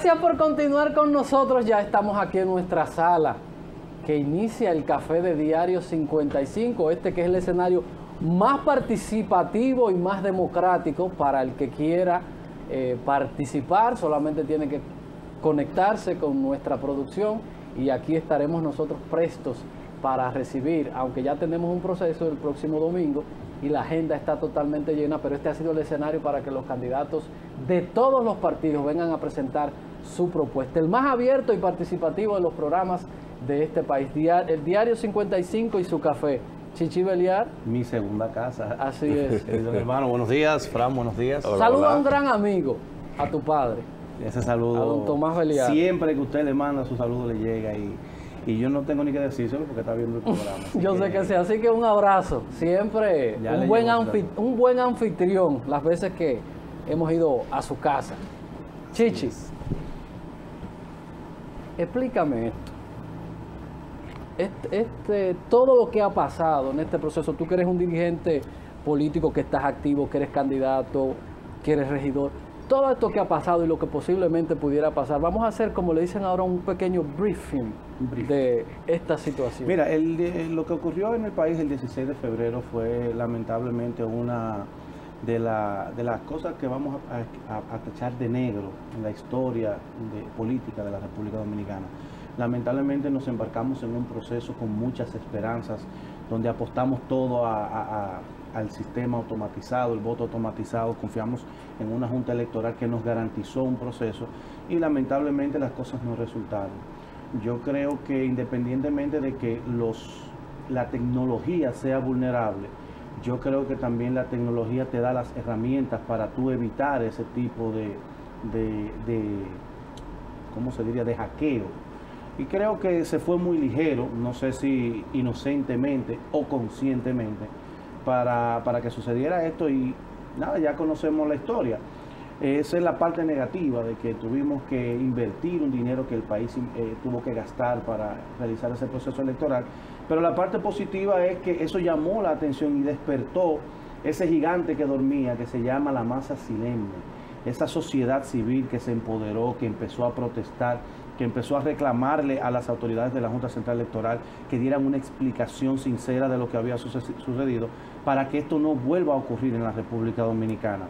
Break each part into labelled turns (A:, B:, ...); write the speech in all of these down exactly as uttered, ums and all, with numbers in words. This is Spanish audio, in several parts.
A: Gracias por continuar con nosotros. Ya estamos aquí en nuestra sala que inicia el Café de Diario cincuenta y cinco, este que es el escenario más participativo y más democrático para el que quiera eh, participar. Solamente tiene que conectarse con nuestra producción y aquí estaremos nosotros prestos para recibir, aunque ya tenemos un proceso el próximo domingo y la agenda está totalmente llena, pero este ha sido el escenario para que los candidatos de todos los partidos vengan a presentar su propuesta. El más abierto y participativo de los programas de este país, el Diario cincuenta y cinco y su café. Chichi Beliar.
B: Mi segunda casa.
A: Así es.
B: Querido hermano, buenos días. Fran, buenos días.
A: Hola, Saluda hola. a un gran amigo, a tu padre.
B: Ese saludo.
A: A don Tomás Beliar.
B: Siempre que usted le manda su saludo le llega y... Y yo no tengo ni que decírselo porque está viendo el programa.
A: Yo
B: que,
A: sé que sí, así que un abrazo. Siempre un buen, anfit un buen anfitrión las veces que hemos ido a su casa. Chichis, explícame esto. Este, este, todo lo que ha pasado en este proceso, tú que eres un dirigente político, que estás activo, que eres candidato, que eres regidor, todo esto que ha pasado y lo que posiblemente pudiera pasar, vamos a hacer, como le dicen ahora, un pequeño briefing, briefing. de esta situación.
B: Mira, el, el, lo que ocurrió en el país el dieciséis de febrero fue lamentablemente una de, la, de las cosas que vamos a, a, a tachar de negro en la historia de, política de la República Dominicana. Lamentablemente nos embarcamos en un proceso con muchas esperanzas, donde apostamos todo a, a, a al sistema automatizado, el voto automatizado, confiamos en una junta electoral que nos garantizó un proceso y lamentablemente las cosas no resultaron. Yo creo que independientemente de que los, la tecnología sea vulnerable, yo creo que también la tecnología te da las herramientas para tú evitar ese tipo de, de, de ¿cómo se diría?, de hackeo. Y creo que se fue muy ligero, no sé si inocentemente o conscientemente, Para, para que sucediera esto y nada, ya conocemos la historia. Esa es la parte negativa de que tuvimos que invertir un dinero que el país eh, tuvo que gastar para realizar ese proceso electoral, pero la parte positiva es que eso llamó la atención y despertó ese gigante que dormía, que se llama la masa silente, esa sociedad civil que se empoderó, que empezó a protestar, que empezó a reclamarle a las autoridades de la Junta Central Electoral que dieran una explicación sincera de lo que había sucedido para que esto no vuelva a ocurrir en la República Dominicana.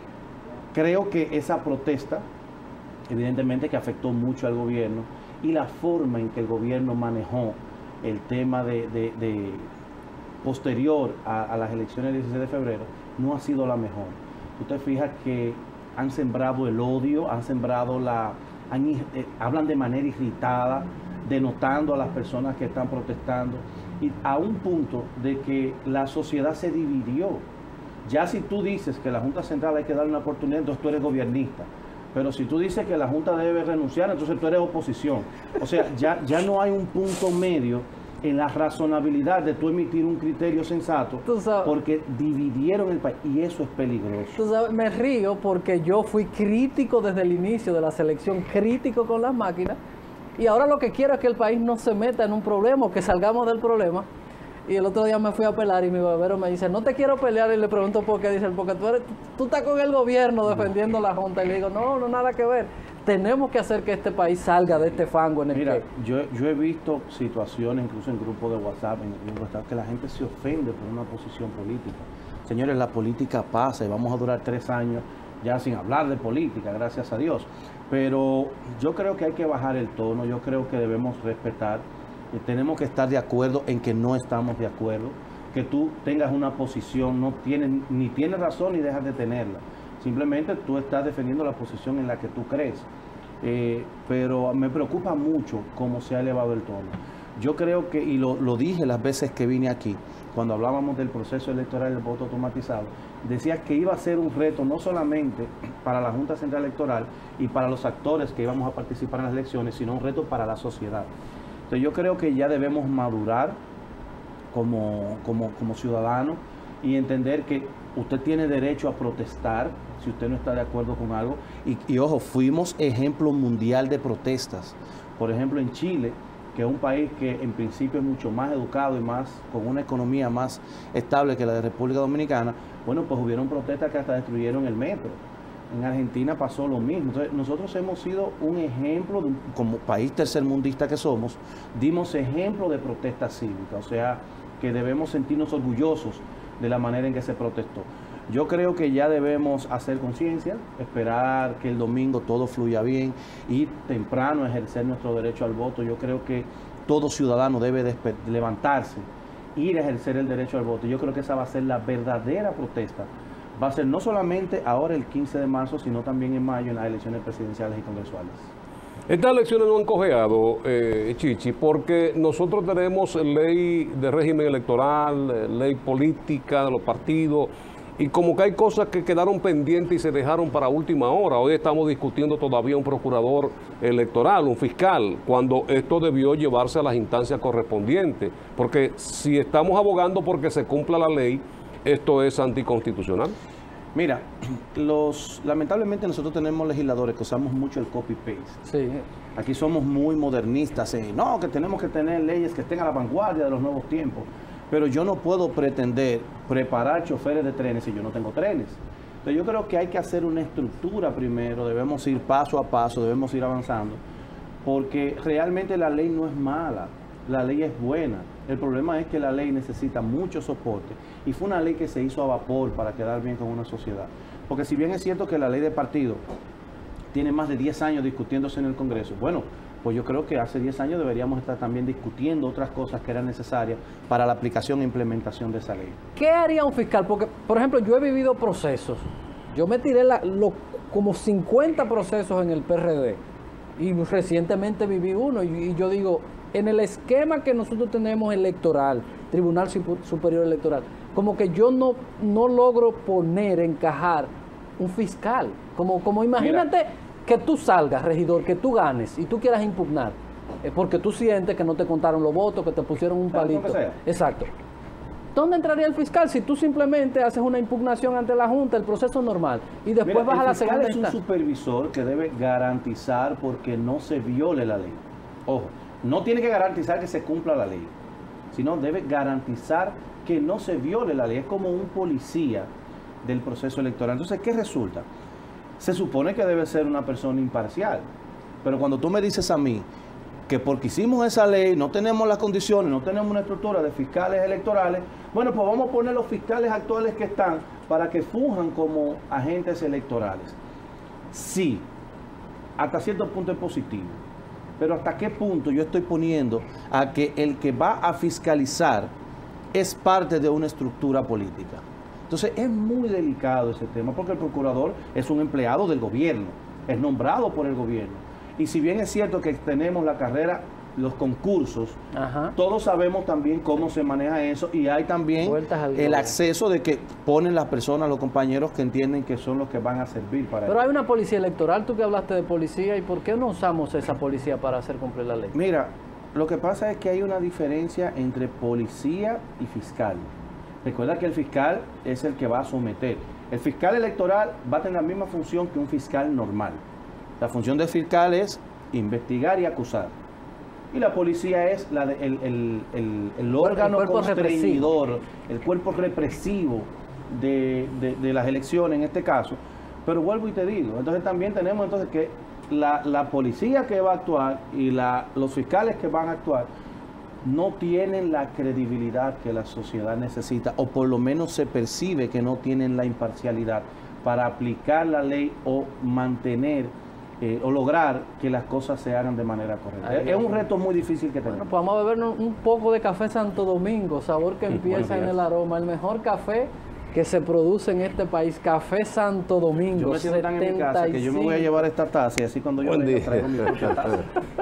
B: Creo que esa protesta, evidentemente que afectó mucho al gobierno y la forma en que el gobierno manejó el tema de, de, de posterior a, a las elecciones del dieciséis de febrero, no ha sido la mejor. Tú te fijas que han sembrado el odio, han sembrado la... Han, eh, hablan de manera irritada, denotando a las personas que están protestando, y a un punto de que la sociedad se dividió. Ya si tú dices que la Junta Central hay que darle una oportunidad, entonces tú eres gobernista. Pero si tú dices que la Junta debe renunciar, entonces tú eres oposición. O sea, ya, ya no hay un punto medio en la razonabilidad de tú emitir un criterio sensato, sabes, porque dividieron el país y eso es peligroso.
A: Tú sabes, me río porque yo fui crítico desde el inicio de la selección, crítico con las máquinas, y ahora lo que quiero es que el país no se meta en un problema, que salgamos del problema. Y el otro día me fui a pelear y mi barbero me dice, no te quiero pelear, y le pregunto por qué, dice, porque tú, eres, tú estás con el gobierno defendiendo la Junta, y le digo, no, no, nada que ver. Tenemos que hacer que este país salga de este fango en el
B: Mira,
A: que...
B: yo, yo he visto situaciones, incluso en grupos de WhatsApp, en, en WhatsApp, que la gente se ofende por una posición política. Señores, la política pasa y vamos a durar tres años ya sin hablar de política, gracias a Dios. Pero yo creo que hay que bajar el tono, yo creo que debemos respetar, y tenemos que estar de acuerdo en que no estamos de acuerdo, que tú tengas una posición, no tienes, ni tienes razón ni dejas de tenerla. Simplemente tú estás defendiendo la posición en la que tú crees. Eh, pero me preocupa mucho cómo se ha elevado el tono. Yo creo que, y lo, lo dije las veces que vine aquí, cuando hablábamos del proceso electoral del voto automatizado, decía que iba a ser un reto no solamente para la Junta Central Electoral y para los actores que íbamos a participar en las elecciones, sino un reto para la sociedad. Entonces yo creo que ya debemos madurar como, como, como ciudadanos y entender que usted tiene derecho a protestar si usted no está de acuerdo con algo. Y, y ojo, fuimos ejemplo mundial de protestas. Por ejemplo, en Chile, que es un país que en principio es mucho más educado y más con una economía más estable que la de República Dominicana, bueno, pues hubieron protestas que hasta destruyeron el metro. En Argentina pasó lo mismo. Entonces, nosotros hemos sido un ejemplo, de, como país tercermundista que somos, dimos ejemplo de protesta cívica, o sea, que debemos sentirnos orgullosos de la manera en que se protestó. Yo creo que ya debemos hacer conciencia, esperar que el domingo todo fluya bien y temprano ejercer nuestro derecho al voto. Yo creo que todo ciudadano debe levantarse, ir a ejercer el derecho al voto. Yo creo que esa va a ser la verdadera protesta. Va a ser no solamente ahora el quince de marzo, sino también en mayo en las elecciones presidenciales y congresuales.
C: Estas elecciones no han cojeado, eh, Chichi, porque nosotros tenemos ley de régimen electoral, ley política de los partidos, y como que hay cosas que quedaron pendientes y se dejaron para última hora. Hoy estamos discutiendo todavía un procurador electoral, un fiscal, cuando esto debió llevarse a las instancias correspondientes, porque si estamos abogando porque se cumpla la ley, esto es anticonstitucional.
B: Mira, los, lamentablemente nosotros tenemos legisladores que usamos mucho el copy-paste.
A: Sí.
B: Aquí somos muy modernistas, eh, no, que tenemos que tener leyes que estén a la vanguardia de los nuevos tiempos. Pero yo no puedo pretender preparar choferes de trenes si yo no tengo trenes. Entonces yo creo que hay que hacer una estructura primero, debemos ir paso a paso, debemos ir avanzando, porque realmente la ley no es mala, la ley es buena. El problema es que la ley necesita mucho soporte y fue una ley que se hizo a vapor para quedar bien con una sociedad. Porque si bien es cierto que la ley de partido tiene más de diez años discutiéndose en el Congreso, bueno, pues yo creo que hace diez años deberíamos estar también discutiendo otras cosas que eran necesarias para la aplicación e implementación de esa ley.
A: ¿Qué haría un fiscal? Porque, por ejemplo, yo he vivido procesos. Yo me tiré la, lo, como cincuenta procesos en el P R D y recientemente viví uno y, y yo digo, en el esquema que nosotros tenemos electoral, Tribunal Superior Electoral, como que yo no, no logro poner, encajar un fiscal. Como, como imagínate... Mira, que tú salgas, regidor, que tú ganes y tú quieras impugnar, eh, porque tú sientes que no te contaron los votos, que te pusieron un palito. Exacto. ¿Dónde entraría el fiscal si tú simplemente haces una impugnación ante la Junta, el proceso normal, y después
B: Mira,
A: vas a la segunda
B: instancia? El fiscal es un supervisor que debe garantizar porque no se viole la ley. Ojo, no tiene que garantizar que se cumpla la ley, sino debe garantizar que no se viole la ley. Es como un policía del proceso electoral. Entonces, ¿qué resulta? Se supone que debe ser una persona imparcial, pero cuando tú me dices a mí que porque hicimos esa ley no tenemos las condiciones, no tenemos una estructura de fiscales electorales, bueno, pues vamos a poner los fiscales actuales que están para que funjan como agentes electorales. Sí, hasta cierto punto es positivo, pero hasta qué punto yo estoy poniendo a que el que va a fiscalizar es parte de una estructura política. Entonces es muy delicado ese tema porque el procurador es un empleado del gobierno, es nombrado por el gobierno. Y si bien es cierto que tenemos la carrera, los concursos, Ajá. todos sabemos también cómo se maneja eso y hay también el acceso de que ponen las personas, los compañeros que entienden que son los que van a servir para
A: Pero
B: eso.
A: Hay una policía electoral, tú que hablaste de policía, ¿y por qué no usamos esa policía para hacer cumplir la ley?
B: Mira, lo que pasa es que hay una diferencia entre policía y fiscal. Recuerda que el fiscal es el que va a someter. El fiscal electoral va a tener la misma función que un fiscal normal. La función del fiscal es investigar y acusar. Y la policía es la de, el, el, el, el órgano el constreñidor, el cuerpo represivo de, de, de las elecciones en este caso. Pero vuelvo y te digo, entonces también tenemos entonces que la, la policía que va a actuar y la, los fiscales que van a actuar no tienen la credibilidad que la sociedad necesita, o por lo menos se percibe que no tienen la imparcialidad para aplicar la ley o mantener eh, o lograr que las cosas se hagan de manera correcta. Ay, es un reto muy difícil que tenemos.
A: Bueno, pues vamos a bebernos un poco de café Santo Domingo, sabor que empieza en el aroma, el mejor café que se produce en este país, Café Santo Domingo.
B: Yo me siento tan en mi casa que yo me voy a llevar esta taza y así cuando yo venga traigo mi propia taza.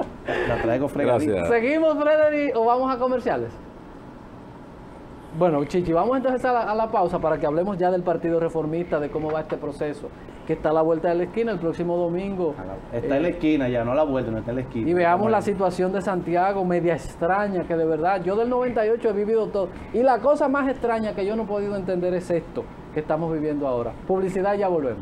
B: La traigo fregadita.
A: ¿Seguimos, Frederick, o vamos a comerciales? Bueno, Chichi, vamos entonces a la, a la pausa para que hablemos ya del Partido Reformista, de cómo va este proceso, que está a la vuelta de la esquina el próximo domingo.
B: Está eh, en la esquina ya, no a la vuelta, no está en la esquina.
A: Y veamos la situación de Santiago, media extraña, que de verdad, yo del noventa y ocho he vivido todo. Y la cosa más extraña que yo no he podido entender es esto que estamos viviendo ahora. Publicidad, ya volvemos.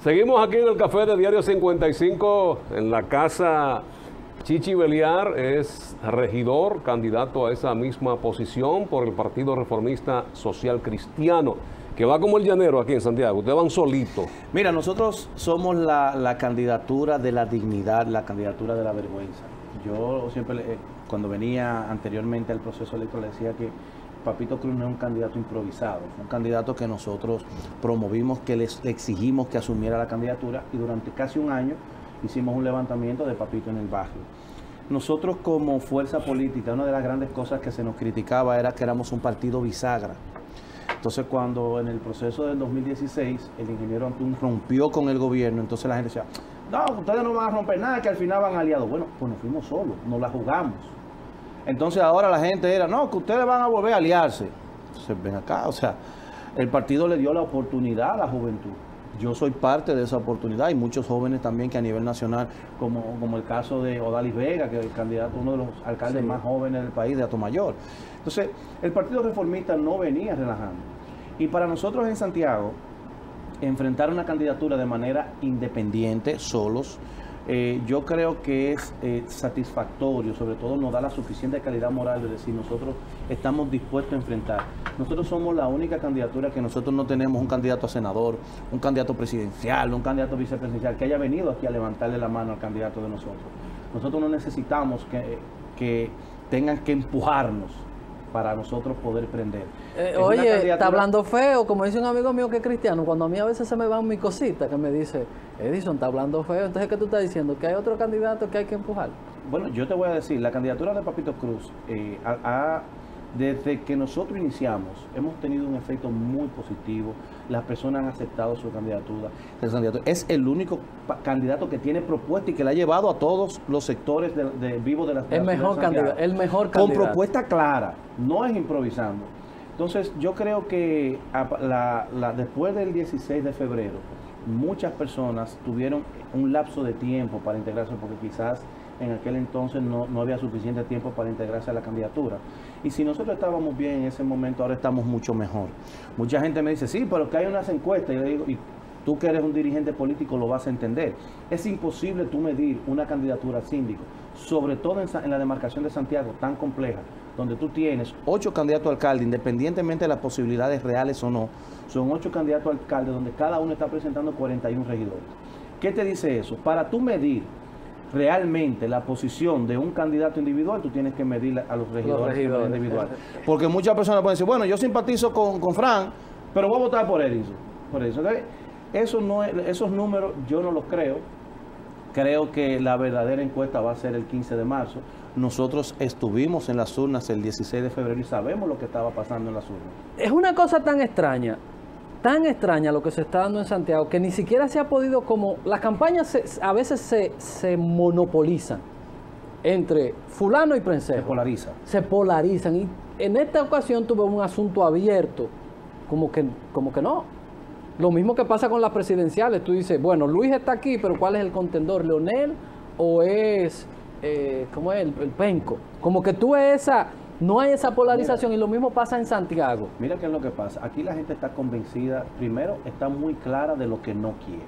C: Seguimos aquí en el café de Diario cincuenta y cinco, en la casa. Chichi Beliar es regidor, candidato a esa misma posición por el Partido Reformista Social Cristiano, que va como el llanero aquí en Santiago. Ustedes van solitos.
B: Mira, nosotros somos la, la candidatura de la dignidad, la candidatura de la vergüenza. Yo siempre, eh, cuando venía anteriormente al proceso electoral, decía que Papito Cruz no es un candidato improvisado, fue un candidato que nosotros promovimos, que les, le exigimos que asumiera la candidatura, y durante casi un año hicimos un levantamiento de Papito en el barrio. Nosotros, como fuerza política, una de las grandes cosas que se nos criticaba era que éramos un partido bisagra. Entonces, cuando en el proceso del dos mil dieciséis el ingeniero Antún rompió con el gobierno, entonces la gente decía, no, ustedes no van a romper nada, que al final van aliados. Bueno, pues nos fuimos solos, nos la jugamos. Entonces ahora la gente era, no, que ustedes van a volver a aliarse. Entonces ven acá, o sea, el partido le dio la oportunidad a la juventud. Yo soy parte de esa oportunidad, y muchos jóvenes también que a nivel nacional, como, como el caso de Odalis Vega, que es el candidato, uno de los alcaldes sí. más jóvenes del país, de Atomayor. Entonces, el Partido Reformista no venía relajando. Y para nosotros en Santiago, enfrentar una candidatura de manera independiente, solos, Eh, yo creo que es eh, satisfactorio, sobre todo nos da la suficiente calidad moral de decir, nosotros estamos dispuestos a enfrentar. Nosotros somos la única candidatura que nosotros no tenemos un candidato a senador, un candidato presidencial, un candidato vicepresidencial que haya venido aquí a levantarle la mano al candidato de nosotros. Nosotros no necesitamos que, que tengan que empujarnos para nosotros poder prender.
A: Eh, oye, candidatura... está hablando feo, como dice un amigo mío que es cristiano, cuando a mí a veces se me van mis cositas, que me dice, Edison, está hablando feo, entonces ¿qué tú estás diciendo? ¿Que hay otro candidato que hay que empujar?
B: Bueno, yo te voy a decir, la candidatura de Papito Cruz, eh, a, a, desde que nosotros iniciamos, hemos tenido un efecto muy positivo. Las personas han aceptado su candidatura. Es el único candidato que tiene propuesta y que la ha llevado a todos los sectores de, de vivos de la ciudad.
A: El mejor candidato, el mejor
B: candidato. Con propuesta clara, no es improvisando. Entonces, yo creo que a, la, la, después del dieciséis de febrero, muchas personas tuvieron un lapso de tiempo para integrarse, porque quizás en aquel entonces no, no había suficiente tiempo para integrarse a la candidatura. Y si nosotros estábamos bien en ese momento, ahora estamos mucho mejor. Mucha gente me dice, sí, pero que hay unas encuestas. Y le digo, y tú que eres un dirigente político lo vas a entender. Es imposible tú medir una candidatura a síndico, sobre todo en, en la demarcación de Santiago, tan compleja, donde tú tienes ocho candidatos a alcalde, independientemente de las posibilidades reales o no. Son ocho candidatos a alcalde, donde cada uno está presentando cuarenta y uno regidores. ¿Qué te dice eso? Para tú medir realmente la posición de un candidato individual, tú tienes que medir a los regidores, los regidores. individuales. Porque muchas personas pueden decir, bueno, yo simpatizo con, con Fran, pero voy a votar por Edison. Por eso. Entonces, eso no es, esos números yo no los creo. Creo que la verdadera encuesta va a ser el quince de marzo. Nosotros estuvimos en las urnas el dieciséis de febrero y sabemos lo que estaba pasando en las urnas.
A: Es una cosa tan extraña, tan extraña lo que se está dando en Santiago, que ni siquiera se ha podido, como las campañas se, a veces se, se monopolizan entre fulano y prensejo.
B: Se polariza.
A: Se polarizan. Y en esta ocasión tuve un asunto abierto, como que, como que no. Lo mismo que pasa con las presidenciales. Tú dices, bueno, Luis está aquí, pero ¿cuál es el contendor? ¿Leonel o es, eh, cómo es, el, el Penco? Como que tú esa... No hay esa polarización. Mira, y lo mismo pasa en Santiago.
B: Mira qué es lo que pasa. Aquí la gente está convencida, primero, está muy clara de lo que no quiere.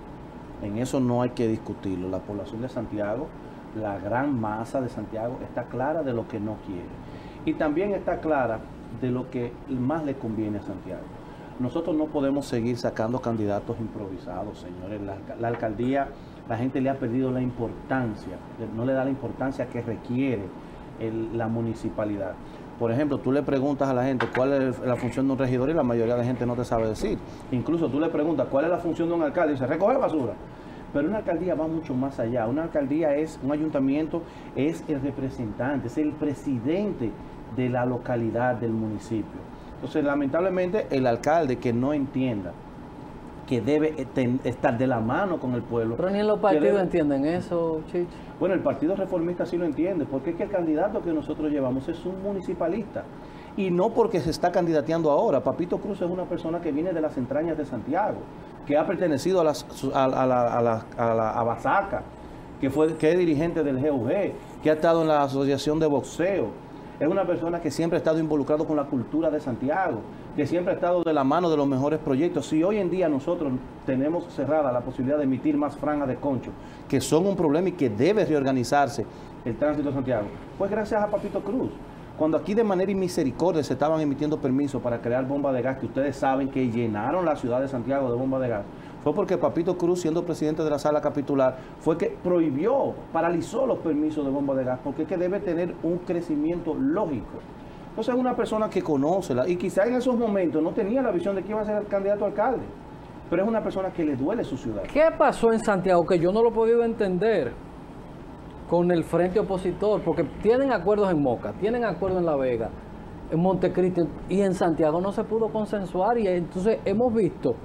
B: En eso no hay que discutirlo. La población de Santiago, la gran masa de Santiago, está clara de lo que no quiere. Y también está clara de lo que más le conviene a Santiago. Nosotros no podemos seguir sacando candidatos improvisados, señores. La, la alcaldía, la gente le ha perdido la importancia, no le da la importancia que requiere El, la municipalidad. Por ejemplo, tú le preguntas a la gente cuál es la función de un regidor y la mayoría de la gente no te sabe decir. Incluso tú le preguntas cuál es la función de un alcalde y dice, recoger basura. Pero una alcaldía va mucho más allá. Una alcaldía es, un ayuntamiento es el representante, es el presidente de la localidad, del municipio. Entonces, lamentablemente, el alcalde que no entienda que debe estar de la mano con el pueblo.
A: Pero ni en los partidos debe... entienden eso, Chichi.
B: Bueno, el Partido Reformista sí lo entiende, porque es que el candidato que nosotros llevamos es un municipalista. Y no porque se está candidateando ahora. Papito Cruz es una persona que viene de las entrañas de Santiago, que ha pertenecido a, las, a, a la, a, la, a la a Basaca, que, fue, que es dirigente del G U G, que ha estado en la asociación de boxeo. Es una persona que siempre ha estado involucrado con la cultura de Santiago, que siempre ha estado de la mano de los mejores proyectos. Si hoy en día nosotros tenemos cerrada la posibilidad de emitir más franjas de concho, que son un problema y que debe reorganizarse el tránsito de Santiago, pues gracias a Papito Cruz. Cuando aquí de manera inmisericordia se estaban emitiendo permisos para crear bombas de gas, que ustedes saben que llenaron la ciudad de Santiago de bombas de gas, fue porque Papito Cruz, siendo presidente de la sala capitular, fue que prohibió, paralizó los permisos de bombas de gas, porque es que debe tener un crecimiento lógico. Entonces es una persona que conoce, la, y quizá en esos momentos no tenía la visión de que iba a ser el candidato a alcalde, pero es una persona que le duele su ciudad.
A: ¿Qué pasó en Santiago que yo no lo he podido entender con el frente opositor? Porque tienen acuerdos en Moca, tienen acuerdos en La Vega, en Montecristi, y en Santiago no se pudo consensuar, y entonces hemos visto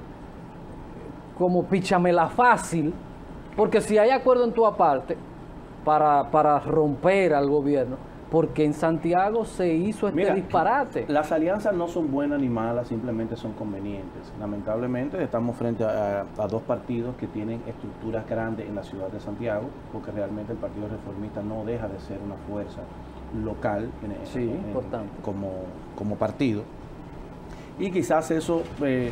A: como pichamela fácil, porque si hay acuerdo en tu aparte para, para romper al gobierno, porque en Santiago se hizo este
B: Mira,
A: disparate.
B: Las alianzas no son buenas ni malas, simplemente son convenientes. Lamentablemente estamos frente a, a, a dos partidos que tienen estructuras grandes en la ciudad de Santiago, porque realmente el Partido Reformista no deja de ser una fuerza local en,
A: sí,
B: en,
A: importante.
B: Como, como partido. Y quizás eso eh,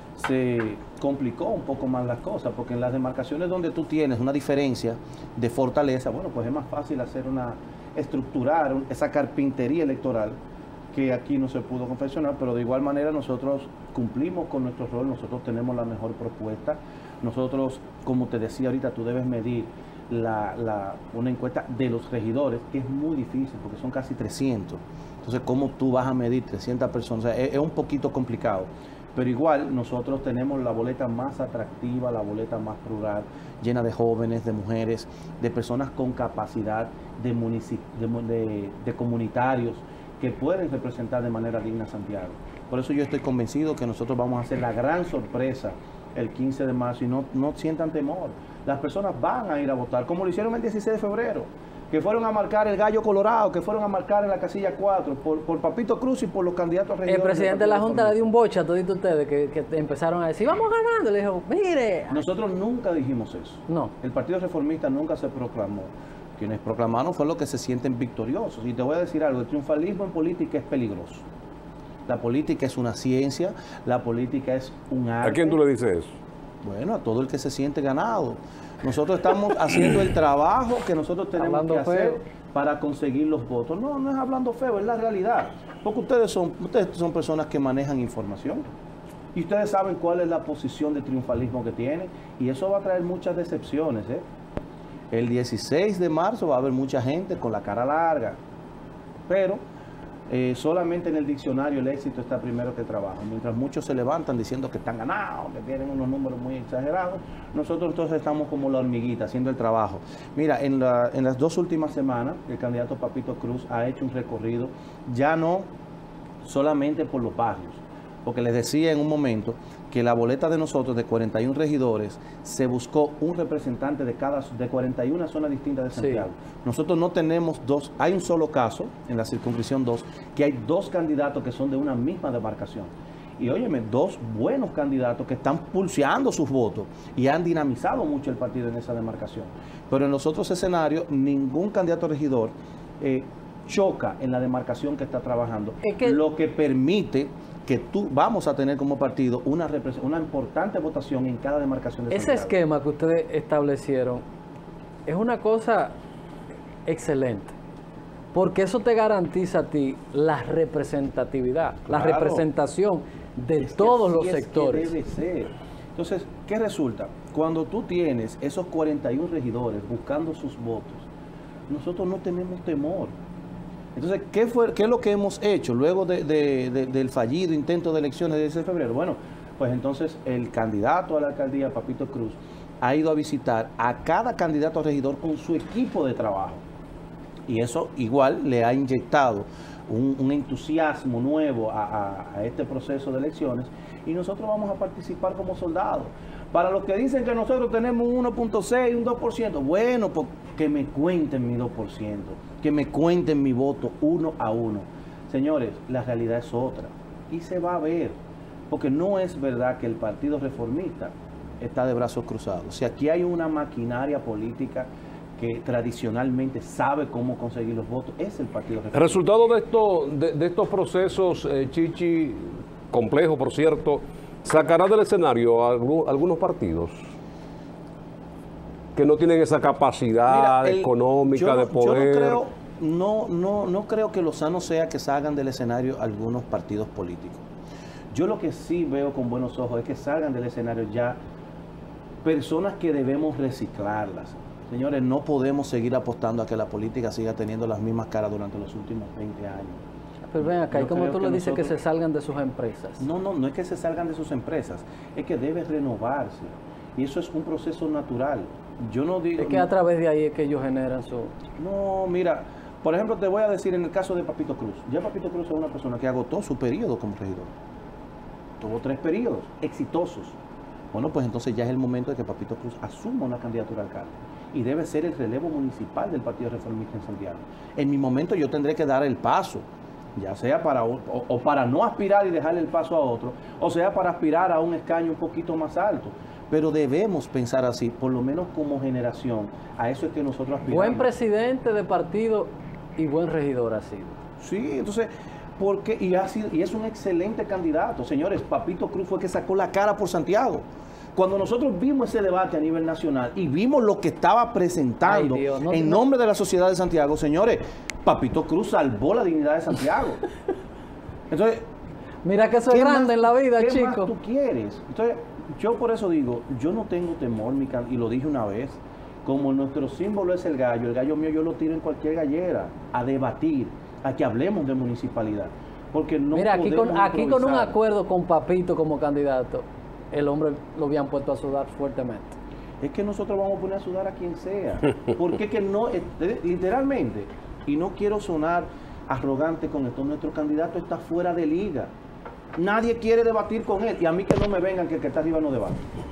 B: se complicó un poco más las cosas, porque en las demarcaciones donde tú tienes una diferencia de fortaleza, bueno, pues es más fácil hacer una, estructurar esa carpintería electoral que aquí no se pudo confeccionar, pero de igual manera nosotros cumplimos con nuestro rol, nosotros tenemos la mejor propuesta, nosotros, como te decía ahorita, tú debes medir la, la, una encuesta de los regidores, que es muy difícil, porque son casi trescientos, entonces, ¿cómo tú vas a medir trescientas personas? O sea, es, es un poquito complicado. Pero igual nosotros tenemos la boleta más atractiva, la boleta más plural, llena de jóvenes, de mujeres, de personas con capacidad, de, munici de, de, de comunitarios que pueden representar de manera digna a Santiago. Por eso yo estoy convencido que nosotros vamos a hacer la gran sorpresa el quince de marzo y no, no sientan temor. Las personas van a ir a votar, como lo hicieron el dieciséis de febrero. Que fueron a marcar el gallo colorado, que fueron a marcar en la casilla cuatro, por, por Papito Cruz y por los candidatos regidores.
A: El presidente de la Junta le dio un boche a todos ustedes que, que empezaron a decir, vamos ganando. Le dijo, mire.
B: Nosotros nunca dijimos eso.
A: No.
B: El Partido Reformista nunca se proclamó. Quienes proclamaron fue los que se sienten victoriosos. Y te voy a decir algo, el triunfalismo en política es peligroso. La política es una ciencia, la política es un arte.
C: ¿A quién tú le dices eso?
B: Bueno, a todo el que se siente ganado. Nosotros estamos haciendo el trabajo que nosotros tenemos hablando que hacer feo. Para conseguir los votos. No, no es hablando feo, es la realidad. Porque ustedes son, ustedes son personas que manejan información. Y ustedes saben cuál es la posición de triunfalismo que tienen. Y eso va a traer muchas decepciones. ¿eh? El dieciséis de marzo va a haber mucha gente con la cara larga. Pero eh, solamente en el diccionario el éxito está primero que el trabajo. Mientras muchos se levantan diciendo que están ganados, que tienen unos números muy exagerados, nosotros entonces estamos como la hormiguita haciendo el trabajo. Mira, en, la, en las dos últimas semanas el candidato Papito Cruz ha hecho un recorrido ya no solamente por los barrios, porque les decía en un momento que la boleta de nosotros de cuarenta y uno regidores se buscó un representante de cada de cuarenta y una zonas distintas de Santiago. Sí. Nosotros no tenemos dos, hay un solo caso en la circunscripción dos, que hay dos candidatos que son de una misma demarcación. Y óyeme, dos buenos candidatos que están pulseando sus votos y han dinamizado mucho el partido en esa demarcación. Pero en los otros escenarios, ningún candidato regidor eh, choca en la demarcación que está trabajando, es que... lo que permite que tú vamos a tener como partido una, una importante votación en cada demarcación de
A: Ese
B: Santiago.
A: Esquema que ustedes establecieron es una cosa excelente, porque eso te garantiza a ti la representatividad, claro, la representación de es todos los sectores.
B: Debe ser. Entonces, ¿qué resulta? Cuando tú tienes esos cuarenta y uno regidores buscando sus votos, nosotros no tenemos temor. Entonces, ¿qué, fue, ¿qué es lo que hemos hecho luego de, de, de, del fallido intento de elecciones del dieciséis de febrero? Bueno, pues entonces el candidato a la alcaldía, Papito Cruz, ha ido a visitar a cada candidato a regidor con su equipo de trabajo. Y eso igual le ha inyectado un, un entusiasmo nuevo a, a, a este proceso de elecciones, y nosotros vamos a participar como soldados. Para los que dicen que nosotros tenemos un uno punto seis, un dos por ciento, bueno, pues que me cuenten mi dos por ciento, que me cuenten mi voto uno a uno. Señores, la realidad es otra y se va a ver, porque no es verdad que el Partido Reformista está de brazos cruzados. Si aquí hay una maquinaria política que tradicionalmente sabe cómo conseguir los votos, es el Partido Reformista.
C: El resultado de, esto, de, de estos procesos, eh, Chichi, complejo por cierto, sacará del escenario a algún, algunos partidos que no tienen esa capacidad
B: Mira, el,
C: económica
B: yo no,
C: de poder.
B: Yo no creo, no, no, no creo que lo sano sea que salgan del escenario algunos partidos políticos. Yo lo que sí veo con buenos ojos es que salgan del escenario ya personas que debemos reciclarlas. Señores, no podemos seguir apostando a que la política siga teniendo las mismas caras durante los últimos veinte años.
A: Pero ven acá, ¿y cómo tú le dices
B: nosotros,
A: que se salgan de sus empresas?
B: No, no, no es que se salgan de sus empresas, es que debe renovarse. Y eso es un proceso natural. Yo no digo...
A: Es que a través de ahí es que ellos generan su...
B: No, mira, por ejemplo, te voy a decir en el caso de Papito Cruz. Ya Papito Cruz es una persona que agotó su periodo como regidor. Tuvo tres periodos exitosos. Bueno, pues entonces ya es el momento de que Papito Cruz asuma una candidatura al alcalde. Y debe ser el relevo municipal del Partido Reformista en Santiago. En mi momento yo tendré que dar el paso, ya sea para o, o para no aspirar y dejarle el paso a otro, o sea para aspirar a un escaño un poquito más alto. Pero debemos pensar así, por lo menos como generación. A eso es que nosotros aspiramos.
A: Buen presidente de partido y buen regidor ha sido.
B: Sí, entonces... Porque, y, ha sido, y es un excelente candidato. Señores, Papito Cruz fue que sacó la cara por Santiago. Cuando nosotros vimos ese debate a nivel nacional y vimos lo que estaba presentando Ay, Dios, no, en nombre de la sociedad de Santiago, señores, Papito Cruz salvó la dignidad de Santiago. Entonces,
A: mira que eso es grande
B: más,
A: en la vida,
B: ¿qué
A: chico.
B: más tú quieres? Entonces, yo por eso digo, yo no tengo temor, mi can y lo dije una vez, como nuestro símbolo es el gallo, el gallo mío yo lo tiro en cualquier gallera, a debatir, a que hablemos de municipalidad. Porque no
A: Mira, aquí con, aquí con un acuerdo con Papito como candidato, el hombre lo habían puesto a sudar fuertemente.
B: Es que nosotros vamos a poner a sudar a quien sea. Porque que no, literalmente, y no quiero sonar arrogante con esto, nuestro candidato está fuera de liga. Nadie quiere debatir con él. Y a mí que no me vengan que el que está arriba no debate.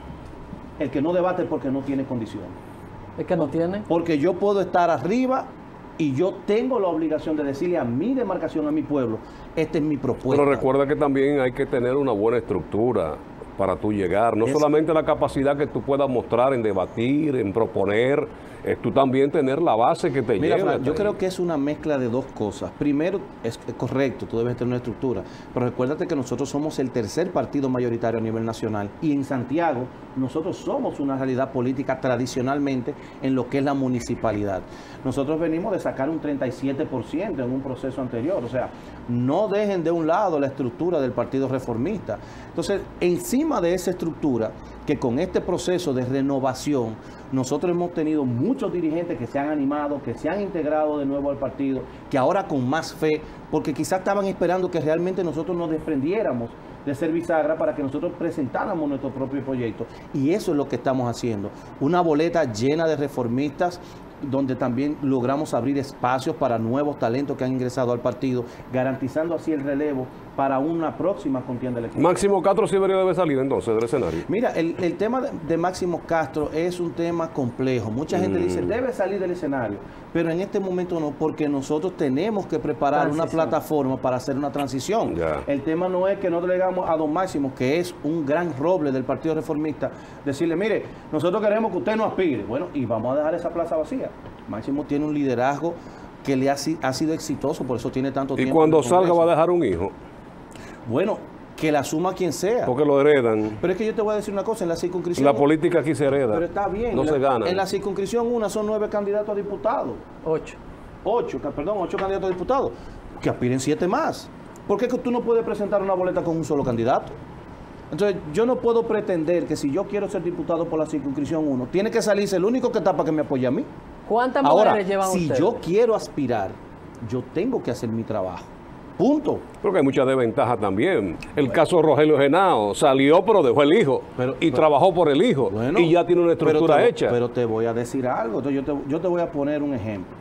B: El que no debate es porque no tiene condiciones.
A: ¿Es que no tiene?
B: Porque yo puedo estar arriba y yo tengo la obligación de decirle a mi demarcación, a mi pueblo, esta es mi propuesta.
C: Pero recuerda que también hay que tener una buena estructura para tú llegar. No es... solamente la capacidad que tú puedas mostrar en debatir, en proponer, es tú también tener la base que te
B: Mira,
C: lleve.
B: Fran, yo creo que es una mezcla de dos cosas. Primero, es correcto, tú debes tener una estructura, pero recuérdate que nosotros somos el tercer partido mayoritario a nivel nacional y en Santiago nosotros somos una realidad política tradicionalmente en lo que es la municipalidad. Nosotros venimos de sacar un treinta y siete por ciento en un proceso anterior, o sea, no dejen de un lado la estructura del Partido Reformista. Entonces, encima de esa estructura, que con este proceso de renovación, nosotros hemos tenido muchos dirigentes que se han animado, que se han integrado de nuevo al partido, que ahora con más fe, porque quizás estaban esperando que realmente nosotros nos desprendiéramos de ser bisagra para que nosotros presentáramos nuestro propio proyecto. Y eso es lo que estamos haciendo. Una boleta llena de reformistas, donde también logramos abrir espacios para nuevos talentos que han ingresado al partido, garantizando así el relevo para una próxima contienda electoral.
C: Máximo Castro sí debe salir entonces del escenario.
B: Mira, el, el tema de, de Máximo Castro es un tema complejo. Mucha gente mm. dice, debe salir del escenario, pero en este momento no, porque nosotros tenemos que preparar transición. Una plataforma para hacer una transición. Ya. El tema no es que no delegamos a don Máximo, que es un gran roble del Partido Reformista, decirle, mire, nosotros queremos que usted no aspire. Bueno, y vamos a dejar esa plaza vacía. Máximo tiene un liderazgo que le ha, ha sido exitoso, por eso tiene tanto tiempo.
C: Y cuando salga va a dejar un hijo.
B: Bueno, que la suma quien sea.
C: Porque lo heredan.
B: Pero es que yo te voy a decir una cosa, en la circunscripción...
C: La política aquí se hereda.
B: Pero está bien.
C: No
B: la,
C: se gana.
B: En la circunscripción una son nueve candidatos a diputados.
A: Ocho.
B: Ocho, perdón, ocho candidatos a diputados. Que aspiren siete más. ¿Por qué tú no puedes presentar una boleta con un solo candidato? Entonces, yo no puedo pretender que si yo quiero ser diputado por la circunscripción uno, tiene que salirse el único que está para que me apoye a mí.
A: ¿Cuántas mujeres
B: Ahora,
A: llevan
B: si
A: ustedes?
B: yo quiero aspirar, yo tengo que hacer mi trabajo. Punto.
C: Creo que hay mucha desventaja también. El bueno. caso de Rogelio Genao salió, pero dejó el hijo. Pero, y pero, trabajó por el hijo. Bueno, y ya tiene una estructura
B: pero te,
C: hecha.
B: Pero te voy a decir algo. Entonces, yo, te, yo te voy a poner un ejemplo.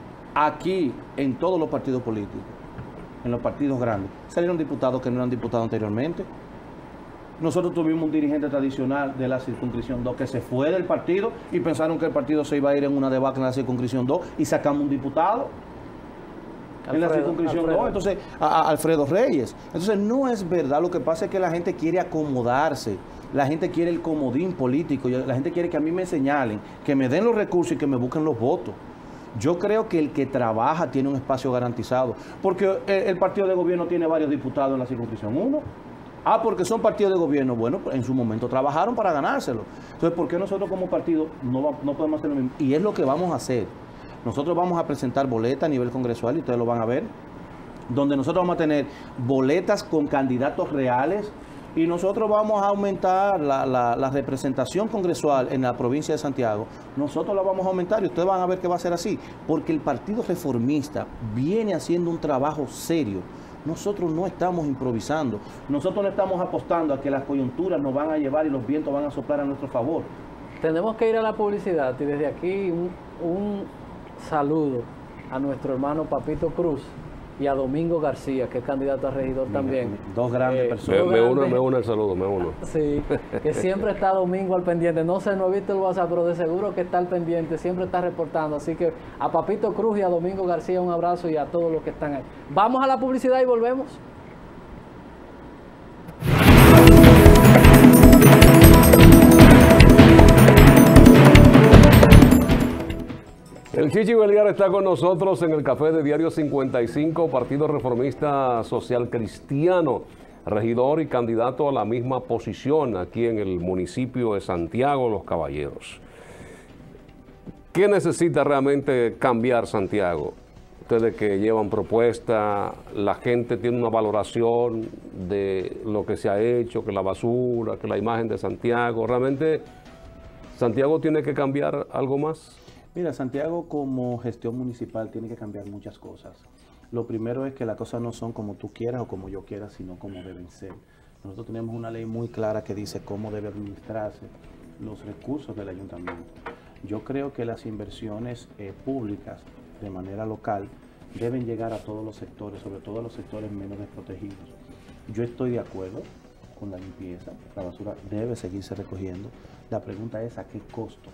B: Aquí, en todos los partidos políticos, en los partidos grandes, salieron diputados que no eran diputados anteriormente. Nosotros tuvimos un dirigente tradicional de la circunscripción dos que se fue del partido y pensaron que el partido se iba a ir en una debacle en la circunscripción dos y sacamos un diputado. en la circunscripción no, entonces a, a Alfredo Reyes. Entonces no es verdad, lo que pasa es que la gente quiere acomodarse, la gente quiere el comodín político, la gente quiere que a mí me señalen, que me den los recursos y que me busquen los votos. Yo creo que el que trabaja tiene un espacio garantizado, porque el, el partido de gobierno tiene varios diputados en la circunscripción uno. Ah, porque son partidos de gobierno. Bueno, en su momento trabajaron para ganárselo. Entonces, ¿por qué nosotros como partido no, va, no podemos hacer lo mismo? Y es lo que vamos a hacer. Nosotros vamos a presentar boletas a nivel congresual, y ustedes lo van a ver, donde nosotros vamos a tener boletas con candidatos reales, y nosotros vamos a aumentar la, la, la representación congresual en la provincia de Santiago. Nosotros la vamos a aumentar y ustedes van a ver que va a ser así, porque el Partido Reformista viene haciendo un trabajo serio. Nosotros no estamos improvisando, nosotros no estamos apostando a que las coyunturas nos van a llevar y los vientos van a soplar a nuestro favor. Tenemos que ir a la publicidad y desde aquí un, un saludo a nuestro hermano Papito Cruz y a Domingo García, que es candidato a regidor Mira, también. Dos grandes eh, personas.
C: Me, me uno, me uno el saludo, me uno.
A: Sí, que siempre está Domingo al pendiente. No sé, no he visto el WhatsApp, pero de seguro que está al pendiente, siempre está reportando. Así que a Papito Cruz y a Domingo García un abrazo, y a todos los que están ahí. Vamos a la publicidad y volvemos.
C: El Chichi Beliar está con nosotros en el café de Diario cincuenta y cinco, Partido Reformista Social Cristiano, regidor y candidato a la misma posición aquí en el municipio de Santiago Los Caballeros. ¿Qué necesita realmente cambiar Santiago? Ustedes que llevan propuesta, la gente tiene una valoración de lo que se ha hecho, que la basura, que la imagen de Santiago. ¿Realmente Santiago tiene que cambiar algo más?
B: Mira, Santiago como gestión municipal tiene que cambiar muchas cosas. Lo primero es que las cosas no son como tú quieras o como yo quiera, sino como deben ser. Nosotros tenemos una ley muy clara que dice cómo debe administrarse los recursos del ayuntamiento. Yo creo que las inversiones eh, públicas de manera local deben llegar a todos los sectores, sobre todo a los sectores menos desprotegidos. Yo estoy de acuerdo con la limpieza, la basura debe seguirse recogiendo. La pregunta es ¿a qué costo?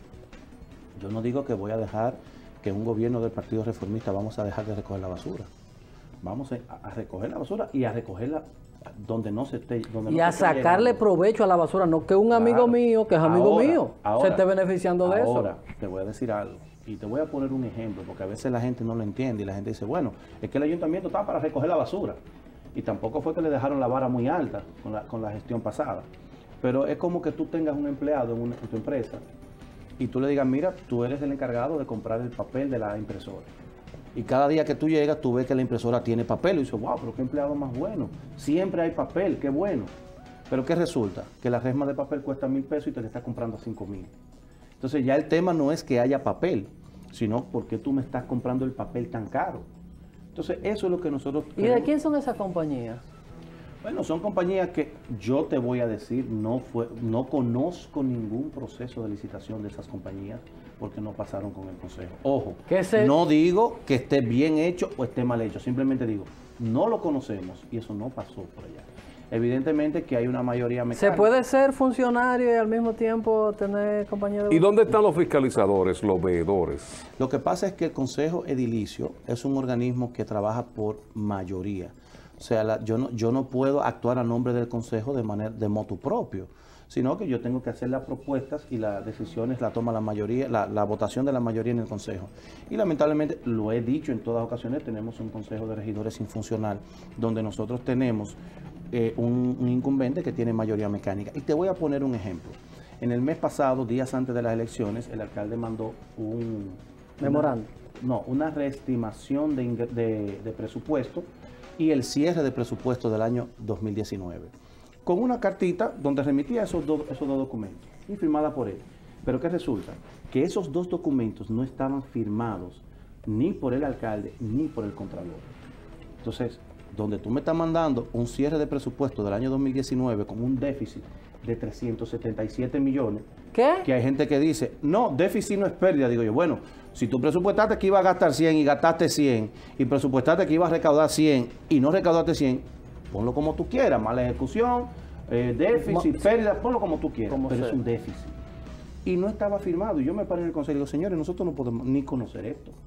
B: Yo no digo que voy a dejar que un gobierno del Partido Reformista vamos a dejar de recoger la basura. Vamos a, a recoger la basura y a recogerla donde no se esté. Donde
A: y
B: no
A: a
B: se
A: sacarle
B: esté
A: provecho a la basura, no que un claro. amigo mío, que es amigo ahora, mío, ahora, se esté beneficiando de eso.
B: Ahora, te voy a decir algo y te voy a poner un ejemplo, porque a veces la gente no lo entiende y la gente dice, bueno, es que el ayuntamiento está para recoger la basura. Y tampoco fue que le dejaron la vara muy alta con la, con la gestión pasada. Pero es como que tú tengas un empleado en, una, en tu empresa y tú le digas, mira, tú eres el encargado de comprar el papel de la impresora. Y cada día que tú llegas, tú ves que la impresora tiene papel y dices, wow, pero qué empleado más bueno. Siempre hay papel, qué bueno. Pero ¿qué resulta? Que la resma de papel cuesta mil pesos y te la estás comprando a cinco mil. Entonces ya el tema no es que haya papel, sino porque tú me estás comprando el papel tan caro. Entonces eso es lo que nosotros...
A: ¿Y queremos. De quién son esas compañías?
B: Bueno, son compañías que yo te voy a decir, no fue, no conozco ningún proceso de licitación de esas compañías porque no pasaron con el consejo. Ojo, se... no digo que esté bien hecho o esté mal hecho, simplemente digo, no lo conocemos y eso no pasó por allá. Evidentemente que hay una mayoría mecánica.
A: ¿Se puede ser funcionario y al mismo tiempo tener compañía de...
C: ¿Y dónde están los fiscalizadores, los veedores?
B: Lo que pasa es que el Consejo Edilicio es un organismo que trabaja por mayoría. O sea, la, yo, no, yo no puedo actuar a nombre del Consejo de manera de motu propio, sino que yo tengo que hacer las propuestas y las decisiones la toma la mayoría, la, la votación de la mayoría en el Consejo. Y lamentablemente, lo he dicho en todas ocasiones, tenemos un Consejo de Regidores infuncional, donde nosotros tenemos eh, un, un incumbente que tiene mayoría mecánica. Y te voy a poner un ejemplo. En el mes pasado, días antes de las elecciones, el alcalde mandó un...
A: memorando.
B: No, una reestimación de, de, de presupuesto y el cierre de presupuesto del año dos mil diecinueve, con una cartita donde remitía esos, do, esos dos documentos y firmada por él. Pero ¿qué resulta? Que esos dos documentos no estaban firmados ni por el alcalde ni por el contralor. Entonces, donde tú me estás mandando un cierre de presupuesto del año dos mil diecinueve con un déficit de trescientos setenta y siete millones,
A: ¿qué?
B: Que hay gente que dice, no, déficit no es pérdida. Digo yo, bueno, si tú presupuestaste que iba a gastar cien y gastaste cien, y presupuestaste que iba a recaudar cien y no recaudaste cien, ponlo como tú quieras, mala ejecución, eh, déficit, Mo pérdida, ponlo como tú quieras, pero sea. Es un déficit. Y no estaba firmado. Y yo me paré en el consejo y digo, señores, nosotros no podemos ni conocer esto.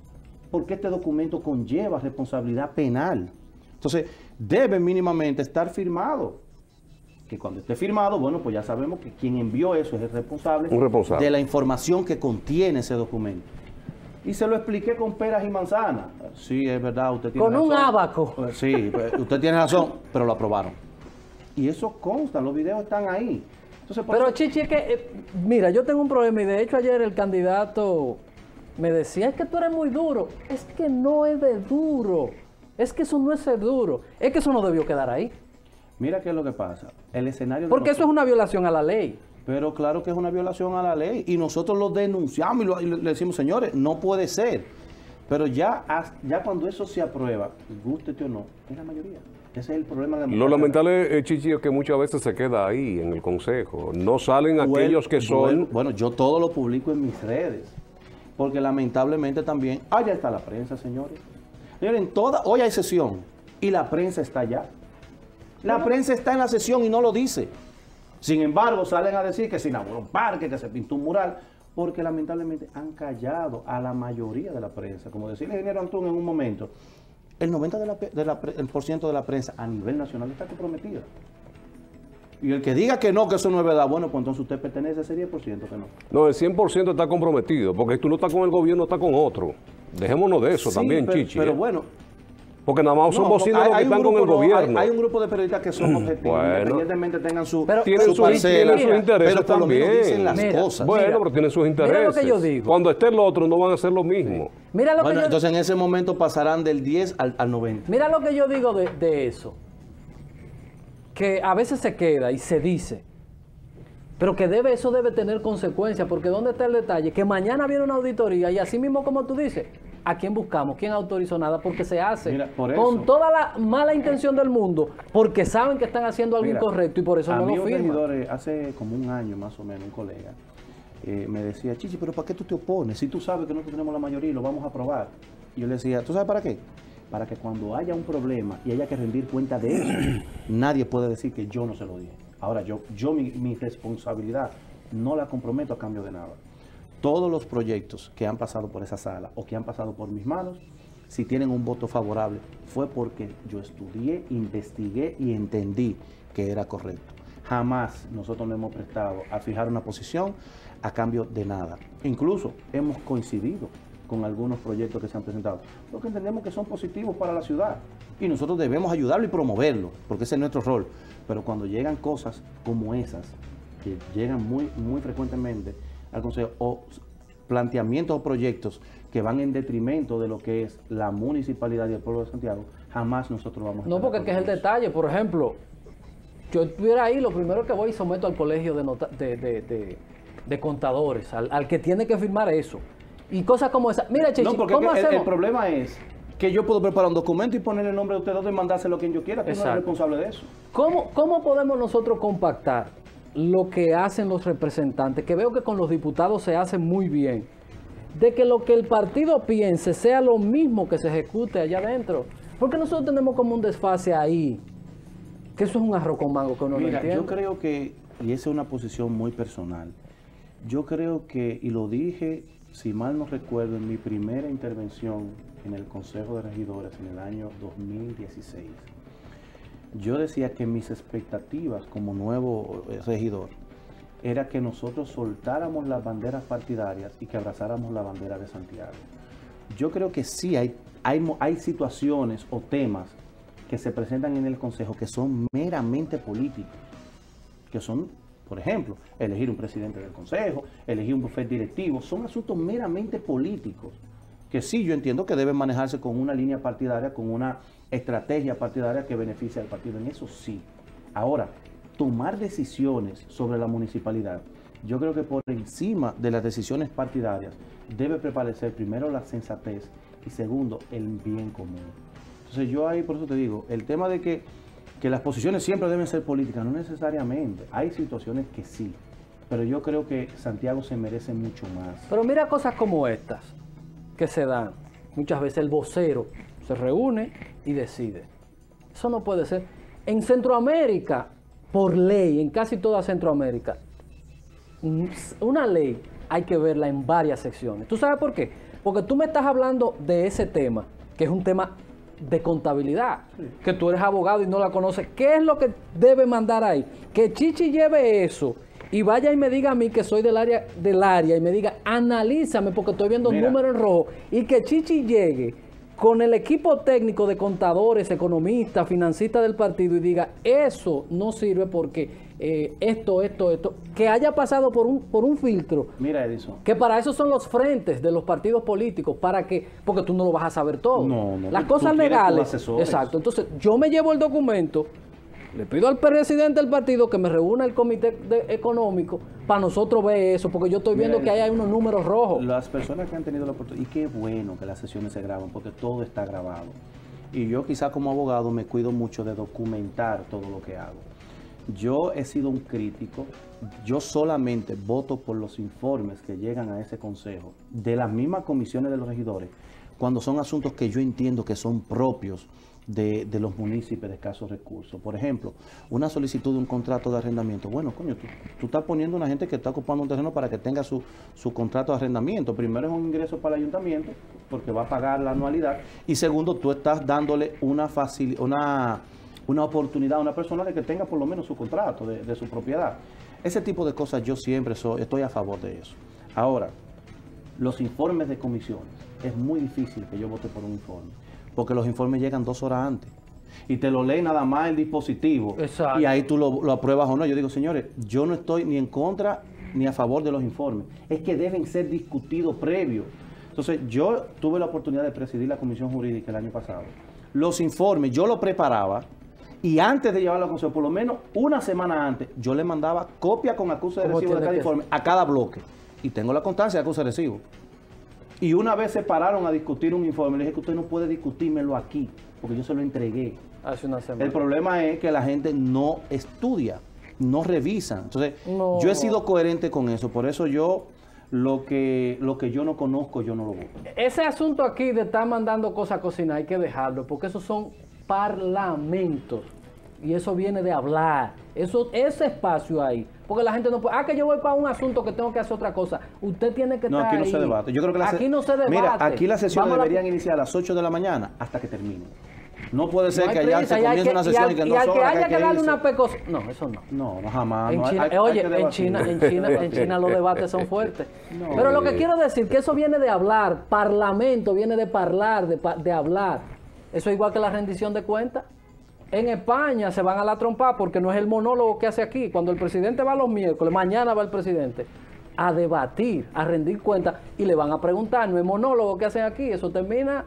B: porque este documento conlleva responsabilidad penal. Entonces, debe mínimamente estar firmado. Que cuando esté firmado, bueno, pues ya sabemos que quien envió eso es el responsable,
C: Un responsable.
B: de la información que contiene ese documento. Y se lo expliqué con peras y manzanas. Sí, es verdad, usted tiene
A: Con
B: razón.
A: un ábaco.
B: Pues sí, pues, usted tiene razón, pero lo aprobaron. Y eso consta, los videos están ahí. Entonces, por
A: Pero
B: eso-
A: Chichi, es que, eh, mira, yo tengo un problema y de hecho ayer el candidato me decía, es que tú eres muy duro. Es que no es de duro. Es que eso no es ser duro. Es que eso no debió quedar ahí.
B: mira qué es lo que pasa. El escenario de
A: Porque eso es
B: nosotros-
A: una violación a la ley.
B: Pero claro que es una violación a la ley y nosotros lo denunciamos y, lo- y le decimos, señores, no puede ser. Pero ya, has- ya cuando eso se aprueba, gústete o no, es la mayoría. Ese es el problema de la
C: Lo
B: democracia.
C: lamentable, eh, Chichi, es que muchas veces se queda ahí en el Consejo. No salen
B: Bueno,
C: aquellos que son...
B: Bueno, bueno, yo todo lo publico en mis redes. Porque lamentablemente también, allá está la prensa, señores. Señores, en toda, hoy hay sesión y la prensa está allá. La prensa está en la sesión y no lo dice. Sin embargo, salen a decir que se inauguró un parque, que se pintó un mural, porque lamentablemente han callado a la mayoría de la prensa. Como decía el ingeniero Antún en un momento, el noventa por ciento de la, de la pre- el por ciento de la prensa a nivel nacional está comprometida. Y el que diga que no, que eso no es verdad, bueno, pues entonces usted pertenece a ese diez por ciento que no.
C: No, el cien por ciento está comprometido, porque tú no estás con el gobierno, estás con otro. Dejémonos de eso
B: Sí,
C: también,
B: pero,
C: Chichi.
B: Pero
C: ¿eh?
B: bueno,
C: Porque nada más son
B: no,
C: bocinas
B: hay-
C: los que
B: hay un
C: están con el
B: grupo, no,
C: gobierno.
B: Hay, hay un grupo de periodistas que son objetivos,
C: Bueno.
B: independientemente tengan su,
A: Pero-
C: Tienen
B: su
C: sus
B: parcela,
C: tienen sus intereses
B: pero por lo menos
C: también.
B: dicen las
A: Mira,
B: cosas.
C: Bueno,
A: Mira,
C: pero tienen sus
A: mira
C: intereses.
A: lo que yo digo.
C: Cuando esté el otro no van a hacer lo mismo.
A: Mira lo,
B: Bueno,
A: que, yo,
B: entonces en ese momento pasarán del diez al, al noventa.
A: mira lo que yo digo de, de eso. Que a veces se queda y se dice, pero que debe, eso debe tener consecuencias, porque ¿dónde está el detalle? Que mañana viene una auditoría y así mismo como tú dices, ¿a quién buscamos? ¿Quién autorizó nada? Porque se hace
B: Mira, por
A: con
B: eso-
A: toda la mala intención del mundo, porque saben que están haciendo algo
B: Mira,
A: incorrecto y por eso
B: a
A: no
B: mí
A: lo
B: un
A: firman.
B: regidor, eh, hace como un año más o menos, un colega, eh, me decía, Chichi, pero ¿para qué tú te opones? Si tú sabes que nosotros tenemos la mayoría y lo vamos a aprobar. Y yo le decía, ¿tú sabes para qué? Para que cuando haya un problema y haya que rendir cuenta de eso, nadie puede decir que yo no se lo dije. Ahora, yo, yo mi, mi responsabilidad no la comprometo a cambio de nada. Todos los proyectos que han pasado por esa sala o que han pasado por mis manos, si tienen un voto favorable, fue porque yo estudié, investigué y entendí que era correcto. Jamás nosotros nos hemos prestado a fijar una posición a cambio de nada. Incluso hemos coincidido con algunos proyectos que se han presentado, porque entendemos que son positivos para la ciudad y nosotros debemos ayudarlo y promoverlo, porque ese es nuestro rol. Pero cuando llegan cosas como esas, que llegan muy, muy frecuentemente al Consejo, o planteamientos o proyectos que van en detrimento de lo que es la municipalidad y el pueblo de Santiago, jamás nosotros vamos a
A: No,
B: estar
A: porque
B: de
A: es que es el
B: acuerdo con
A: detalle. Por ejemplo, yo estuviera ahí, lo primero que voy y someto al colegio de, nota- de, de- de- de contadores, al, al que tiene que firmar eso. Y cosas como esa. Mira,
B: eso.
A: Chichi,
B: No, porque
A: ¿cómo
B: es que el,
A: hacemos?
B: el problema es que yo puedo preparar un documento y ponerle el nombre de usted dos y mandárselo a quien yo quiera, que no
A: Exacto.
B: es responsable de eso.
A: ¿Cómo, ¿Cómo podemos nosotros compactar lo que hacen los representantes? Que veo que con los diputados se hace muy bien. De que lo que el partido piense sea lo mismo que se ejecute allá adentro. Porque nosotros tenemos como un desfase ahí. Que eso es un arroz con mango que uno no
B: Mira,
A: entiende.
B: yo creo que, y esa es una posición muy personal, yo creo que, y lo dije, si mal no recuerdo, en mi primera intervención en el Consejo de Regidores en el año dos mil dieciséis, yo decía que mis expectativas como nuevo eh, regidor era que nosotros soltáramos las banderas partidarias y que abrazáramos la bandera de Santiago. Yo creo que sí hay, hay, mo- hay situaciones o temas que se presentan en el Consejo que son meramente políticos, que son, por ejemplo, elegir un presidente del Consejo, elegir un bufete directivo, son asuntos meramente políticos, que sí yo entiendo que deben manejarse con una línea partidaria, con una estrategia partidaria que beneficie al partido, en eso sí. Ahora, tomar decisiones sobre la municipalidad, yo creo que por encima de las decisiones partidarias debe prevalecer primero la sensatez y segundo el bien común. Entonces yo ahí por eso te digo, el tema de que, que las posiciones siempre deben ser políticas, no necesariamente, hay situaciones que sí, pero yo creo que Santiago se merece mucho más.
A: Pero mira cosas como estas que se dan. Muchas veces el vocero se reúne y decide. Eso no puede ser. En Centroamérica, por ley, en casi toda Centroamérica, una ley hay que verla en varias secciones. ¿Tú sabes por qué? Porque tú me estás hablando de ese tema, que es un tema de contabilidad, sí. que tú eres abogado y no la conoces. ¿Qué es lo que debe mandar ahí? Que Chichi lleve eso y vaya y me diga a mí que soy del área del área y me diga, analízame porque estoy viendo Mira. números en rojo, y que Chichi llegue con el equipo técnico de contadores, economistas, financistas del partido y diga, eso no sirve porque eh, esto, esto, esto, que haya pasado por un, por un filtro.
B: Mira, Edison.
A: Que para eso son los frentes de los partidos políticos, para que, porque tú no lo vas a saber todo.
B: No, no.
A: Las cosas legales.
B: Exacto.
A: Entonces, yo me llevo el documento, le pido al presidente del partido que me reúna el comité de, económico para nosotros ver eso, porque yo estoy viendo Mira, que ahí hay unos números rojos.
B: Las personas que han tenido la oportunidad, y qué bueno que las sesiones se graban, porque todo está grabado. Y yo quizá como abogado me cuido mucho de documentar todo lo que hago. Yo he sido un crítico, yo solamente voto por los informes que llegan a ese consejo, de las mismas comisiones de los regidores, cuando son asuntos que yo entiendo que son propios De, de los municipios de escasos recursos. Por ejemplo, una solicitud de un contrato de arrendamiento. Bueno, coño, tú, tú estás poniendo una gente que está ocupando un terreno para que tenga su, su contrato de arrendamiento. Primero es un ingreso para el ayuntamiento, porque va a pagar la anualidad. Y segundo, tú estás dándole una, facil, una, una oportunidad a una persona de que tenga por lo menos su contrato de, de su propiedad. Ese tipo de cosas yo siempre soy, estoy a favor de eso. Ahora, los informes de comisiones. Es muy difícil que yo vote por un informe, porque los informes llegan dos horas antes y te lo lee nada más el dispositivo.
A: Exacto.
B: Y ahí tú lo, lo apruebas o no. Yo digo, señores, yo no estoy ni en contra ni a favor de los informes, es que deben ser discutidos previo. Entonces, yo tuve la oportunidad de presidir la Comisión Jurídica el año pasado. Los informes yo los preparaba y antes de llevarlo a consejo, por lo menos una semana antes, yo le mandaba copia con acuse de recibo de cada informe a cada bloque. Y tengo la constancia de acuse de recibo. Y una vez se pararon a discutir un informe, le dije que usted no puede discutírmelo aquí, porque yo se lo entregué.
A: Hace una semana.
B: El problema es que la gente no estudia, no revisa. Entonces,
A: no.
B: yo he sido coherente con eso, por eso yo, lo que, lo que yo no conozco, yo no lo voto.
A: Ese asunto aquí de estar mandando cosas a cocinar, hay que dejarlo, porque esos son parlamentos. Y eso viene de hablar. Eso, ese espacio ahí. Porque la gente no puede. Ah, que yo voy para un asunto que tengo que hacer otra cosa. Usted tiene que
B: no,
A: estar.
B: No, aquí no
A: ahí.
B: se debate. Yo creo que la
A: aquí
B: se...
A: no se debate.
B: Mira, aquí las sesiones
A: Vamos
B: deberían
A: la...
B: iniciar a las ocho de la mañana hasta que terminen. No puede ser
A: no
B: que allá
A: prisa,
B: se comience
A: que,
B: una sesión y,
A: y,
B: que
A: y
B: no
A: al
B: sobra,
A: que haya
B: que, hay
A: que
B: que
A: darle
B: irse.
A: una pecosa. No, eso no.
B: No, no jamás.
A: En
B: no,
A: China,
B: hay,
A: oye,
B: hay
A: en China, en China, en China los debates son fuertes. No, Pero lo que quiero decir que eso viene de hablar. Parlamento viene de hablar, de, de hablar. Eso es igual que la rendición de cuentas. En España se van a la trompa porque no es el monólogo que hace aquí. Cuando el presidente va los miércoles, mañana va el presidente a debatir, a rendir cuentas y le van a preguntar, no es monólogo que hacen aquí, eso termina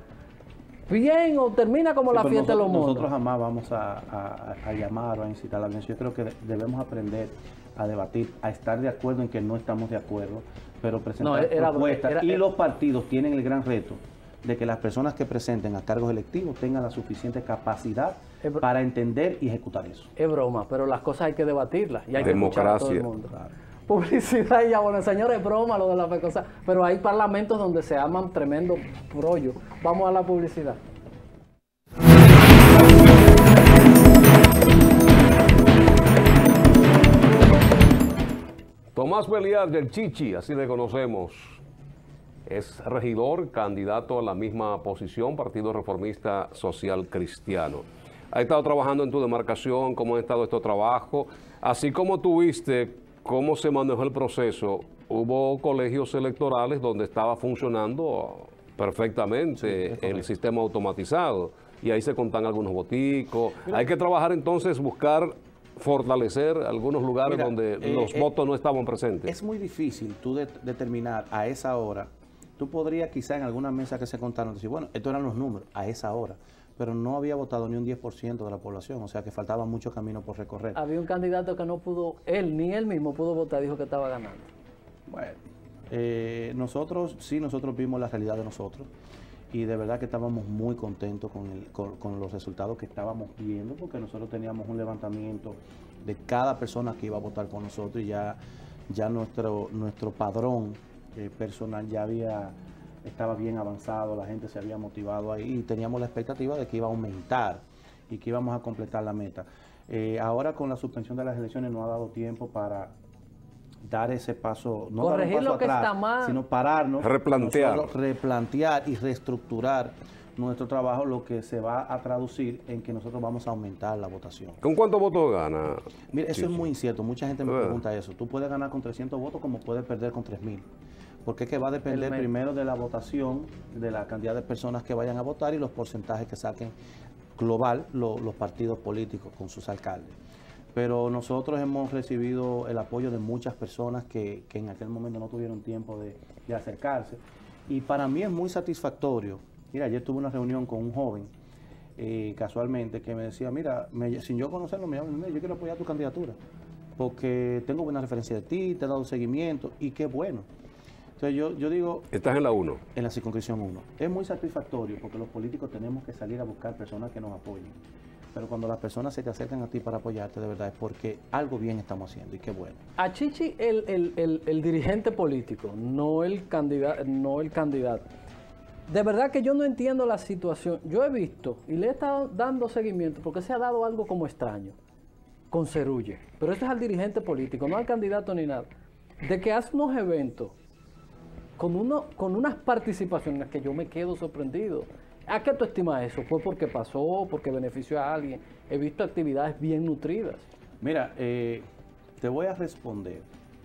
A: bien o termina como sí, la fiesta
B: nosotros,
A: de los mundos.
B: Nosotros jamás vamos a, a, a llamar o a incitar a la violencia. Yo creo que debemos aprender a debatir, a estar de acuerdo en que no estamos de acuerdo, pero presentar no, era, propuestas. Era, era, y los partidos tienen el gran reto de que las personas que presenten a cargos electivos tengan la suficiente capacidad para entender y ejecutar eso.
A: Es broma, pero las cosas hay que debatirlas y hay
C: Democracia.
A: que escuchar a todo el mundo. Claro. Publicidad y ya, bueno, señores, es broma lo de la cosa, pero hay parlamentos donde se aman tremendo rollo. Vamos a la publicidad.
C: Tomás Beliar del Chichi, así le conocemos. Es regidor, candidato a la misma posición, Partido Reformista Social Cristiano. Ha estado trabajando en tu demarcación, cómo ha estado este trabajo, así como tuviste cómo se manejó el proceso. Hubo colegios electorales donde estaba funcionando perfectamente sí, el sistema automatizado y ahí se contan algunos voticos. Mira, hay que trabajar entonces, buscar fortalecer algunos lugares mira, donde eh, los eh, votos no estaban presentes.
B: Es muy difícil tú de, determinar a esa hora. Tú podrías quizá en alguna mesa que se contaron decir, bueno, estos eran los números a esa hora, pero no había votado ni un diez por ciento de la población, o sea que faltaba mucho camino por recorrer.
A: Había un candidato que no pudo, él ni él mismo pudo votar, dijo que estaba ganando.
B: Bueno, eh, nosotros, sí, nosotros vimos la realidad de nosotros y de verdad que estábamos muy contentos con, el, con, con los resultados que estábamos viendo, porque nosotros teníamos un levantamiento de cada persona que iba a votar con nosotros y ya, ya nuestro, nuestro padrón Eh, personal ya había, estaba bien avanzado, la gente se había motivado ahí y teníamos la expectativa de que iba a aumentar y que íbamos a completar la meta. Eh, ahora con la suspensión de las elecciones no ha dado tiempo para, dar ese paso, no
A: corregir
B: dar un paso
A: lo que
B: atrás,
A: está mal,
B: sino pararnos,
C: replantear.
B: nosotros replantear y reestructurar nuestro trabajo, lo que se va a traducir en que nosotros vamos a aumentar la votación.
C: ¿Con cuántos votos gana?
B: Mira, eso
C: Sí,
B: es
C: sí.
B: muy incierto. Mucha gente me
C: ¿Verdad?
B: pregunta eso. Tú puedes ganar con trescientos votos como puedes perder con tres mil. Porque es que va a depender
A: El
B: primero de la votación, de la cantidad de personas que vayan a votar y los porcentajes que saquen global lo- los partidos políticos con sus alcaldes. Pero nosotros hemos recibido el apoyo de muchas personas que, que en aquel momento no tuvieron tiempo de, de acercarse. Y para mí es muy satisfactorio. Mira, ayer tuve una reunión con un joven, eh, casualmente, que me decía, mira, me- sin yo conocerlo, me llama, "Mira, yo quiero apoyar tu candidatura, porque tengo buena referencia de ti, te he dado seguimiento, y qué bueno". Entonces yo, yo digo,
C: Estás en la uno.
B: en la circunscripción uno, es muy satisfactorio, porque los políticos tenemos que salir a buscar personas que nos apoyen. Pero cuando las personas se te acercan a ti para apoyarte, de verdad, es porque algo bien estamos haciendo, y qué bueno.
A: a Chichi el, el, el, el dirigente político, no el candidato, no el candidato. De verdad que yo no entiendo la situación. Yo he visto y le he estado dando seguimiento porque se ha dado algo como extraño con Cerulle, pero eso es al dirigente político, no al candidato ni nada, de que hace unos eventos con, uno, con unas participaciones que yo me quedo sorprendido. ¿A qué tú estimas eso? ¿Fue porque pasó, porque benefició a alguien? He visto actividades bien nutridas.
B: Mira, eh, te voy a responder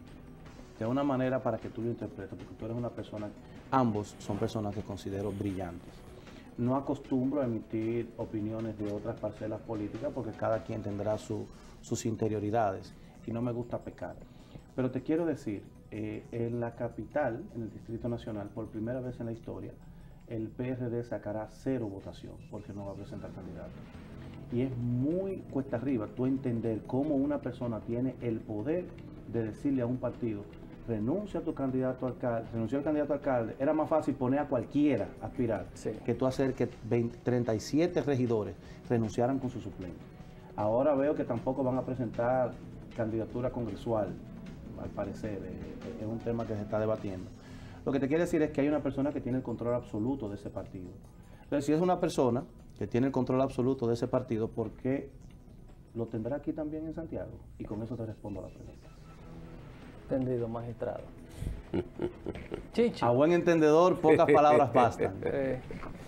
B: de una manera para que tú lo interpretes, porque tú eres una persona, ambos son personas que considero brillantes. No acostumbro a emitir opiniones de otras parcelas políticas porque cada quien tendrá su- sus interioridades y no me gusta pecar. Pero te quiero decir, eh, en la capital, en el Distrito Nacional, por primera vez en la historia, el P R D sacará cero votación porque no va a presentar candidato. Y es muy cuesta arriba tú entender cómo una persona tiene el poder de decirle a un partido, renuncia a tu candidato a alcalde, renuncia al candidato a alcalde. Era más fácil poner a cualquiera a aspirar
A: Sí.
B: que tú hacer que veinte, treinta y siete regidores renunciaran con su suplente. Ahora veo que tampoco van a presentar candidatura congresual, al parecer, eh, es un tema que se está debatiendo. Lo que te quiero decir es que hay una persona que tiene el control absoluto de ese partido. Entonces, si es una persona que tiene el control absoluto de ese partido, ¿por qué lo tendrá aquí también en Santiago? Y con eso te respondo a la pregunta.
A: Entendido, magistrado. Chichi.
B: A buen entendedor, pocas palabras bastan.
A: Eh,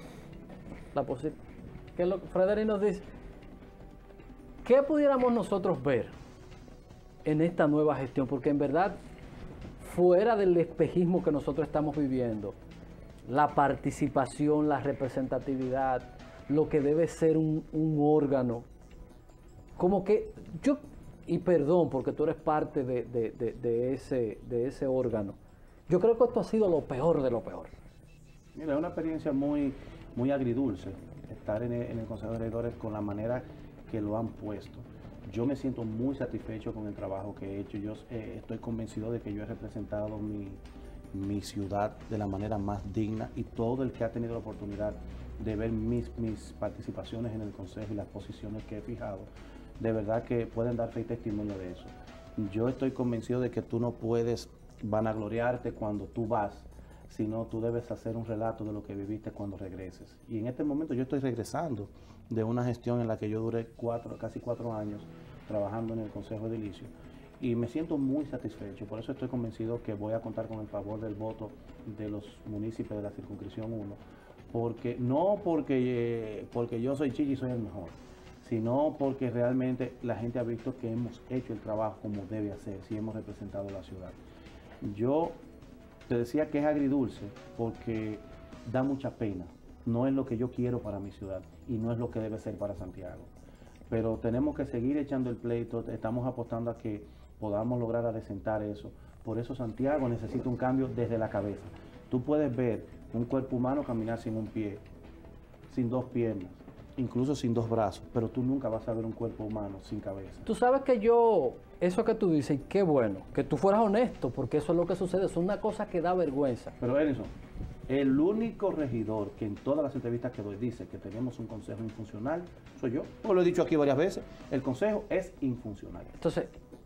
A: la posi- ¿Qué es lo que Frederick nos dice? ¿Qué pudiéramos nosotros ver en esta nueva gestión? Porque en verdad, fuera del espejismo que nosotros estamos viviendo, la participación, la representatividad, lo que debe ser un, un órgano, como que yo, y perdón porque tú eres parte de, de- de- de ese, de ese órgano, yo creo que esto ha sido lo peor de lo peor.
B: Mira, es una experiencia muy, muy agridulce estar en el, en el Consejo de Regidores con la manera que lo han puesto. Yo me siento muy satisfecho con el trabajo que he hecho. Yo eh, estoy convencido de que yo he representado mi, mi ciudad de la manera más digna, y todo el que ha tenido la oportunidad de ver mis, mis participaciones en el Consejo y las posiciones que he fijado, de verdad que pueden dar fe y testimonio de eso. Yo estoy convencido de que tú no puedes vanagloriarte cuando tú vas, sino tú debes hacer un relato de lo que viviste cuando regreses. Y en este momento yo estoy regresando de una gestión en la que yo duré cuatro, casi cuatro años trabajando en el Consejo Edilicio, y me siento muy satisfecho. Por eso estoy convencido que voy a contar con el favor del voto de los municipios de la circunscripción uno, porque no porque, eh, porque yo soy Chichi y soy el mejor, sino porque realmente la gente ha visto que hemos hecho el trabajo como debe hacer, si hemos representado la ciudad. Yo te decía que es agridulce porque da mucha pena. No es lo que yo quiero para mi ciudad y no es lo que debe ser para Santiago. Pero tenemos que seguir echando el pleito, estamos apostando a que podamos lograr adecentar eso. Por eso Santiago necesita un cambio desde la cabeza. Tú puedes ver un cuerpo humano caminar sin un pie, sin dos piernas, incluso sin dos brazos, pero tú nunca vas a ver un cuerpo humano sin cabeza.
A: Tú sabes que yo, eso que tú dices, y qué bueno, que tú fueras honesto, porque eso es lo que sucede, es una cosa que da vergüenza.
B: Pero Edison, el único regidor que en todas las entrevistas que doy dice que tenemos un consejo infuncional soy yo. Como lo he dicho aquí varias veces, el consejo es infuncional.
A: Entonces,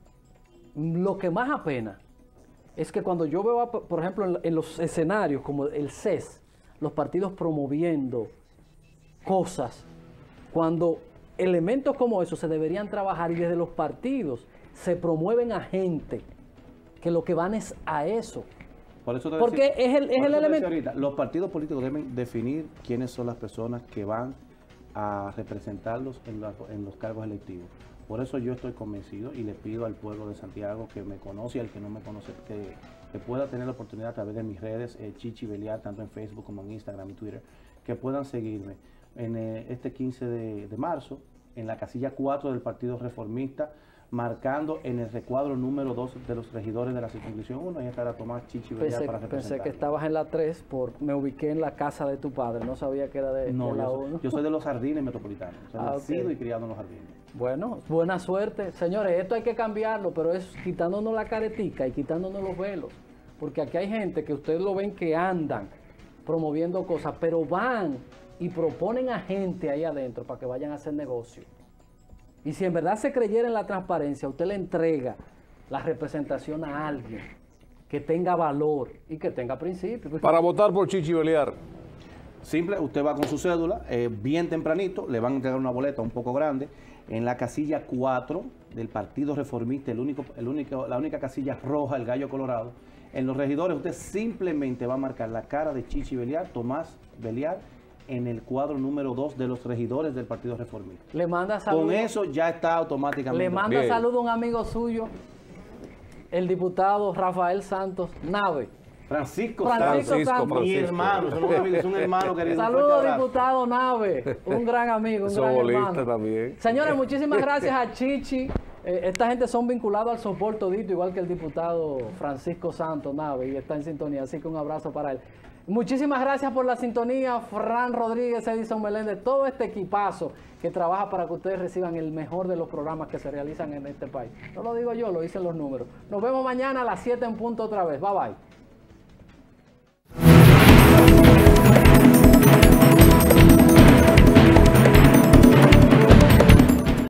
A: lo que más apena es que cuando yo veo, a- por ejemplo, en, en los escenarios como el C E S, los partidos promoviendo cosas, cuando elementos como esos se deberían trabajar y desde los partidos se promueven a gente que lo que van es a eso.
B: Por eso te
A: Porque
B: decía-
A: es el, es
B: por
A: el
B: eso te
A: elemento...
B: decía ahorita, los partidos políticos deben definir quiénes son las personas que van a representarlos en, la- en los cargos electivos. Por eso yo estoy convencido y le pido al pueblo de Santiago que me conoce y al que no me conoce que, que pueda tener la oportunidad a través de mis redes, eh, Chichi Beliar, tanto en Facebook como en Instagram y Twitter, que puedan seguirme en eh, este quince de, de marzo en la casilla cuatro del Partido Reformista, marcando en el recuadro número dos de los regidores de la circunscripción uno, y estará Tomás Chichi Beliar
A: Pensé,
B: para
A: pensé
B: representar.
A: que estabas en la tres, por, me ubiqué en la casa de tu padre, no sabía que era de,
B: No,
A: de la
B: yo soy,
A: uno.
B: yo soy de los jardines metropolitanos, soy
A: Ah,
B: nacido
A: ok.
B: y criado en los jardines.
A: Bueno, buena suerte. Señores, esto hay que cambiarlo, pero es quitándonos la caretica y quitándonos los velos. Porque aquí hay gente que ustedes lo ven que andan promoviendo cosas, pero van y proponen a gente ahí adentro para que vayan a hacer negocio. Y si en verdad se creyera en la transparencia, usted le entrega la representación a alguien que tenga valor y que tenga principios.
C: Para votar por Chichi Beliar.
B: Simple, usted va con su cédula, eh, bien tempranito, le van a entregar una boleta un poco grande, en la casilla cuatro del Partido Reformista, el único, el único, la única casilla roja, el gallo colorado. En los regidores usted simplemente va a marcar la cara de Chichi Beliar, Tomás Beliar, en el cuadro número dos de los regidores del Partido Reformista.
A: Le manda saludos.
B: Con eso ya está automáticamente.
A: Le manda
C: Bien.
A: saludos a un amigo suyo, el diputado Rafael Santos Nave.
B: Francisco,
A: Francisco
B: Santos,
A: Santos.
B: mi hermano, son un amigo, es un hermano querido. un fuerte
A: Saludos,
B: abrazo.
A: diputado Nave, un gran amigo, un gran
C: Sobolista
A: hermano.
C: también.
A: Señores, muchísimas gracias a Chichi. Eh, esta gente son vinculados al soporte todito, igual que el diputado Francisco Santos Nave, y está en sintonía, así que un abrazo para él. Muchísimas gracias por la sintonía, Fran Rodríguez, Edison Meléndez, todo este equipazo que trabaja para que ustedes reciban el mejor de los programas que se realizan en este país. No lo digo yo, lo dicen los números. Nos vemos mañana a las siete en punto otra vez. Bye bye.